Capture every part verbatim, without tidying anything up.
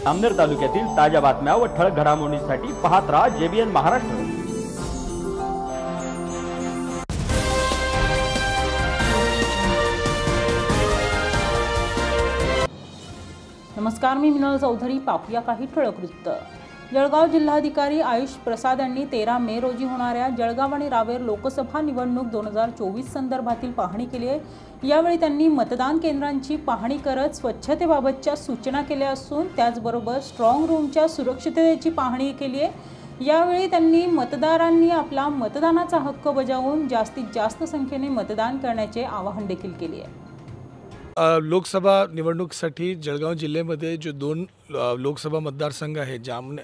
जामनेर तालुक्यातील ताज्या बातम्या व ठळक घडामोडींसाठी पाहत राहा जेबीएन महाराष्ट्र। नमस्कार, मी मिनल चौधरी। पाहूया काही ठळक वृत्त। जळगाव जिल्हाधिकारी आयुष प्रसाद यांनी तेरा मे रोजी होणाऱ्या जळगाव आणि रावेर लोकसभा निवडणूक दोन हजार चोवीस संदर्भातील पाहणी केली आहे। यावेळी त्यांनी मतदान केंद्रांची पाहणी करत स्वच्छतेबाबतच्या सूचना केल्या असून त्याचबरोबर स्ट्रॉंग रूमच्या सुरक्षिततेची पाहणी केली आहे। यावेळी त्यांनी मतदारांनी आपला मतदानाचा हक्क बजावून जास्तीत जास्त संख्येने मतदान करण्याचे आवाहन देखील केले आहे। लोकसभा निवडणुकीसाठी जळगाव जिल्ह्यामध्ये जो दोन लोकसभा मतदारसंघ आहे,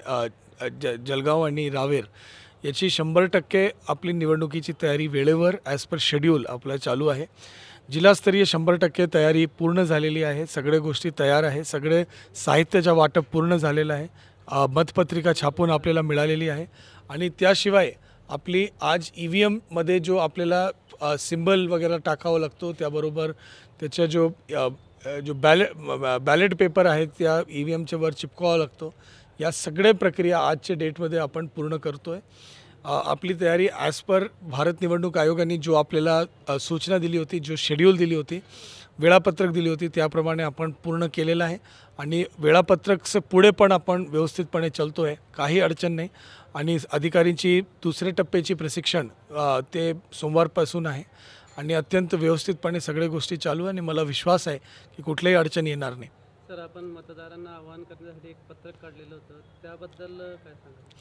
जामने जळगाव आणि रावेर, याची शंभर टक्के आपली निवडणुकीची तयारी वेळेवर ॲज पर शेड्यूल आपला चालू आहे। जिल्हास्तरीय शंभर टक्के तयारी पूर्ण झालेली आहे। सगळे गोष्टी तयार आहे। सगळे साहित्याचा वाटप पूर्ण झालेलं आहे। मतपत्रिका छापून आपल्याला मिळालेली आहे आणि त्याशिवाय आपली आज ई व्ही एममध्ये जो आपल्याला सिम्बल वगैरे टाकावं लागतो, त्याबरोबर त्याच्या जो जो बॅलेट बॅलेट पेपर आहे त्या ई व्ही एमच्या वर चिपकावा लागतो। या सगळे प्रक्रिया आजच्या डेटमध्ये आपण पूर्ण करतो आहे। आपली तयारी ॲज पर भारत निवडणूक आयोगाने जो आपल्याला सूचना दिली होती, जो शेड्यूल दिली होती, वेळापत्रक दिली होती, त्याप्रमाणे आपण पूर्ण केलेलं आहे आणि वेळापत्रकचं पुढे पण आपण व्यवस्थितपणे चालतो आहे। काही अडचण नाही आणि अधिकाऱ्यांची दुसऱ्या टप्प्याची प्रशिक्षण ते सोमवारपासून आहे आणि अत्यंत व्यवस्थितपणे सगळ्या गोष्टी चालू आहे आणि मला विश्वास आहे की कुठल्याही अडचण येणार नाही। सर, आपण मतदारांना आवाहन करण्यासाठी एक पत्रक काढलेलं होतं, त्याबद्दल काय सांगाल?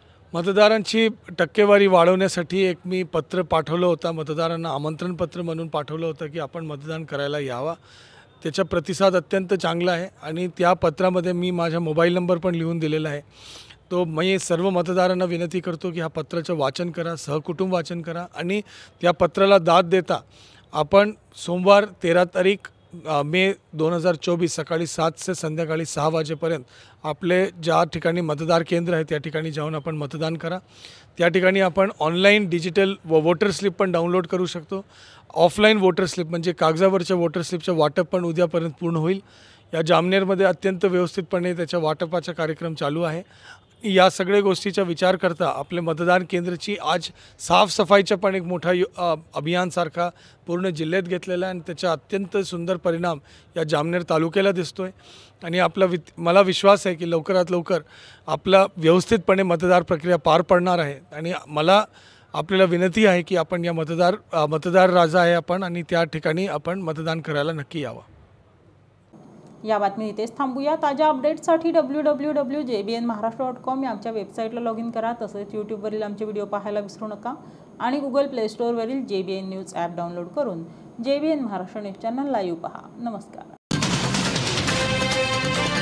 मतदारांची टक्केवारी वाढवण्यासाठी एक मी पत्र पाठवलं होतं, मतदारांना आमंत्रण पत्र म्हणून पाठवलं होतं की आपण मतदान करायला यावा। त्याचा प्रतिसाद अत्यंत चांगला आहे आणि त्या पत्रामध्ये मी माझा मोबाईल नंबर पण लिहून दिलेला आहे। तो मी सर्व मतदारांना विनंती करतो की हा पत्राचं वाचन करा, सहकुटुंब वाचन करा आणि त्या पत्राला दाद देता आपण सोमवार तेरा तारीख मे दोन हजार चोवीस सकाळी सात से संध्याकाळी सहा वाजेपर्यंत आपले ज्या ठिकाणी मतदार केंद्र आहे त्या ठिकाणी जाऊन आपण मतदान करा। त्या ठिकाणी आपण ऑनलाईन डिजिटल व वोटर स्लिप पण डाउनलोड करू शकतो। ऑफलाईन वोटर स्लिप म्हणजे कागदावरच्या वोटर स्लिपचं वाटप पण उद्यापर्यंत पूर्ण होईल। या जामनेरमध्ये अत्यंत व्यवस्थितपणे त्याच्या वाटपाचा कार्यक्रम चालू आहे। या सगळ्या गोष्टीचा विचार करता आपले मतदान केंद्राची आज साफसफाईचा पण एक मोठा अभियानसारखा पूर्ण जिल्ह्यात घेतलेला आहे आणि त्याचा अत्यंत सुंदर परिणाम या जामनेर तालुक्याला दिसतो आहे आणि आपला वि मला विश्वास आहे की लवकरात लवकर आपला व्यवस्थितपणे मतदार प्रक्रिया पार पडणार आहे आणि मला आपल्याला विनंती आहे की आपण या मतदार मतदार राजा आहे आपण आणि त्या ठिकाणी आपण मतदान करायला नक्की यावं। या बातमी इथेच थांबूया। ताज्या अपडेट्ससाठी W W W dot J B N Maharashtra dot com या आमच्या वेबसाईटला लॉग इन करा। तसेच यूट्यूबवरील आमचे व्हिडिओ पाहायला विसरू नका आणि गुगल प्ले स्टोअरवरील J B N news app download करून J B N Maharashtra news channel live पहा। नमस्कार।